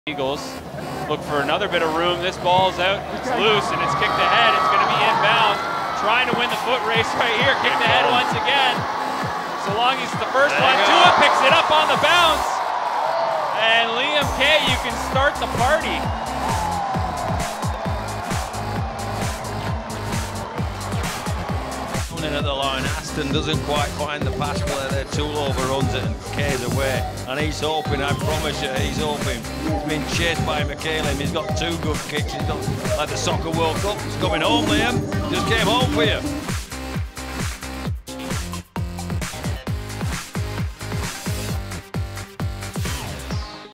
Eagles look for another bit of room. This ball's out, it's loose, and it's kicked ahead. It's going to be inbound. Trying to win the foot race right here. Kicked ahead once again. So long as it's the first one. Tua picks it up on the bounce. And Liam K, you can start the party. In at the line, Aston doesn't quite find the pass play there. Tool overruns it and K's away. And he's hoping, I promise you, he's hoping. He's been chased by McCaleb. He's got two good kicks. He's got like the Soccer World Cup. He's coming home, Liam. Just came home for you.